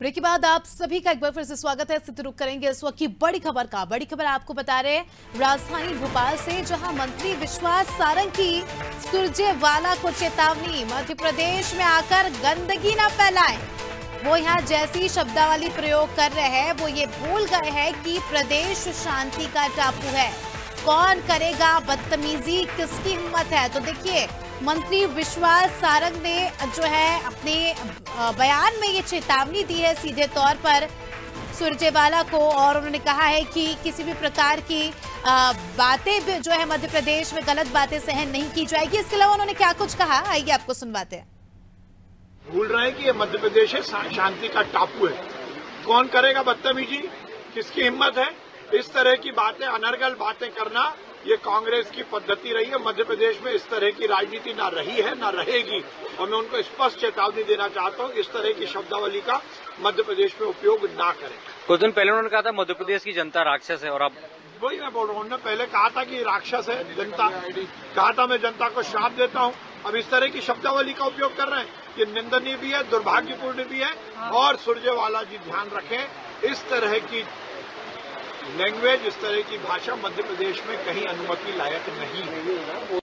Break के बाद आप सभी का एक बार फिर से स्वागत है। स्थिति रुक करेंगे इस वक्त की बड़ी खबर का। बड़ी खबर आपको बता रहे हैं राजधानी भोपाल से, जहां मंत्री विश्वास सारंग की सुरजेवाला को चेतावनी, मध्य प्रदेश में आकर गंदगी न फैलाएं। वो यहाँ जैसी शब्दावली प्रयोग कर रहे हैं, वो ये भूल गए हैं कि प्रदेश शांति का टापू है। कौन करेगा बदतमीजी, किसकी हिम्मत है? तो देखिए, मंत्री विश्वास सारंग ने जो है अपने बयान में ये चेतावनी दी है सीधे तौर पर सुरजेवाला को, और उन्होंने कहा है कि किसी भी प्रकार की बातें जो है मध्य प्रदेश में गलत बातें सहन नहीं की जाएगी। इसके अलावा उन्होंने क्या कुछ कहा, आइए आपको सुनवाते हैं। भूल रहे हैं कि ये मध्य प्रदेश है, शांति का टापू है। कौन करेगा बदतमीजी, किसकी हिम्मत है? इस तरह की बातें, अनर्गल बातें करना, ये कांग्रेस की पद्धति रही है। मध्य प्रदेश में इस तरह की राजनीति ना रही है, ना रहेगी, और मैं उनको स्पष्ट चेतावनी देना चाहता हूँ, इस तरह की शब्दावली का मध्य प्रदेश में उपयोग ना करें। कुछ दिन पहले उन्होंने कहा था मध्य प्रदेश की जनता राक्षस है, और अब वही मैं बोल रहा हूँ। उन्होंने पहले कहा था कि राक्षस है जनता, कहा था मैं जनता को श्राप देता हूँ। अब इस तरह की शब्दावली का उपयोग कर रहे हैं, ये निंदनीय भी है, दुर्भाग्यपूर्ण भी है। और सुरजेवाला जी ध्यान रखें, इस तरह की लैंग्वेज, इस तरह की भाषा मध्य प्रदेश में कहीं अनुमति लायक नहीं है।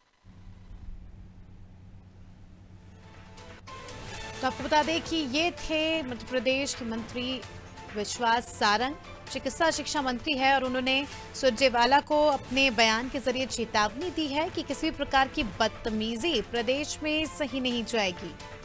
तो आपको बता दें कि ये थे मध्य प्रदेश के मंत्री विश्वास सारंग, चिकित्सा शिक्षा मंत्री है, और उन्होंने सुरजेवाला को अपने बयान के जरिए चेतावनी दी है कि किसी प्रकार की बदतमीजी प्रदेश में सही नहीं जाएगी।